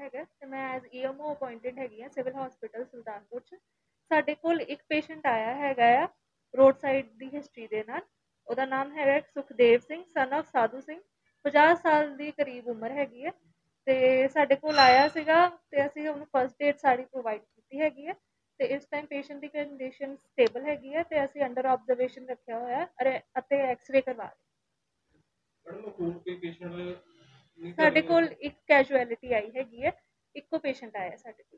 ਹੈਗਾ ਤੇ ਮੈਂ ਐਜ਼ ਈਐਮਓ ਅਪਾਇੰਟਡ ਹੈਗੀ ਆ ਸਿਵਲ ਹਸਪੀਟਲ ਸੁਲਤਾਨਪੁਰ ਚ। ਸਾਡੇ ਕੋਲ ਇੱਕ ਪੇਸ਼ੈਂਟ ਆਇਆ ਹੈਗਾ ਆ ਰੋਡ ਸਾਈਡ ਦੀ ਹਿਸਟਰੀ ਦੇ ਨਾਲ। ਉਹਦਾ ਨਾਮ ਹੈਗਾ ਸੁਖਦੇਵ ਸਿੰਘ ਸਨ of ਸਾਧੂ ਸਿੰਘ। 50 ਸਾਲ ਦੀ ਕਰੀਬ ਉਮਰ ਹੈਗੀ ਹੈ ਤੇ ਸਾਡੇ ਕੋਲ ਆਇਆ ਸੀਗਾ ਤੇ ਅਸੀਂ ਉਹਨੂੰ ਫਸਟ ਏਡ ਸਾਰੀ ਪ੍ਰੋਵਾਈਡ ਕੀਤੀ ਹੈਗੀ ਹੈ ਤੇ ਇਸ ਟਾਈਮ ਪੇਸ਼ੈਂਟ ਦੀ ਕੰਡੀਸ਼ਨ ਸਟੇਬਲ ਹੈਗੀ ਹੈ ਤੇ ਅਸੀਂ ਅੰਡਰ ਆਬਜ਼ਰਵੇਸ਼ਨ ਰੱਖਿਆ ਹੋਇਆ ਅਤੇ ਐਕਸ-ਰੇ ਕਰਵਾ ਰਹੇ। ਮੈਡਮ ਹੋਰ ਕੋਈ ਪੇਸ਼ੈਂਟ ਸਾਡੇ ਕੋਲ ਇੱਕ ਕੈਜੂਅਲਿਟੀ ਆਈ ਹੈਗੀ ਹੈ, ਇੱਕੋ ਪੇਸ਼ੈਂਟ ਆਇਆ ਸਾਡੇ ਕੋਲ।